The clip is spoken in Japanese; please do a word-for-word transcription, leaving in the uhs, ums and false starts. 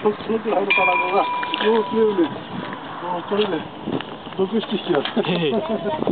そのくらいの卵が、もう強いね。もうこれで、ろく、ななひきだった。